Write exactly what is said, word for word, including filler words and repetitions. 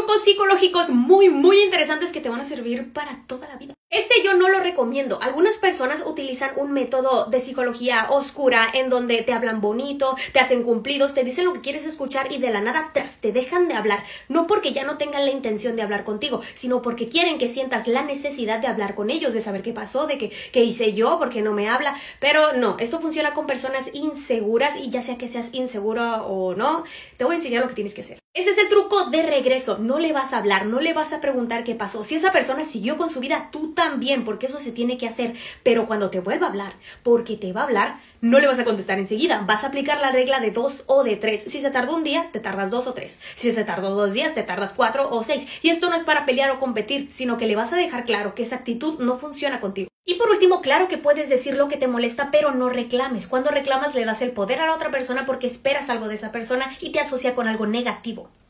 trucos psicológicos muy muy interesantes que te van a servir para toda la vida. Este yo no lo recomiendo. Algunas personas utilizan un método de psicología oscura en donde te hablan bonito, te hacen cumplidos, te dicen lo que quieres escuchar y de la nada tras te dejan de hablar. No porque ya no tengan la intención de hablar contigo, sino porque quieren que sientas la necesidad de hablar con ellos, de saber qué pasó, de que, qué hice yo, por qué no me habla. Pero no, esto funciona con personas inseguras y ya sea que seas inseguro o no, te voy a enseñar lo que tienes que hacer. Este es el truco de regreso. No le vas a hablar, no le vas a preguntar qué pasó. Si esa persona siguió con su vida, tú también, porque eso se tiene que hacer. Pero cuando te vuelva a hablar, porque te va a hablar, no le vas a contestar enseguida. Vas a aplicar la regla de dos o de tres. Si se tardó un día, te tardas dos o tres. Si se tardó dos días, te tardas cuatro o seis. Y esto no es para pelear o competir, sino que le vas a dejar claro que esa actitud no funciona contigo. Y por último, claro que puedes decir lo que te molesta, pero no reclames. Cuando reclamas le das el poder a la otra persona porque esperas algo de esa persona y te asocia con algo negativo.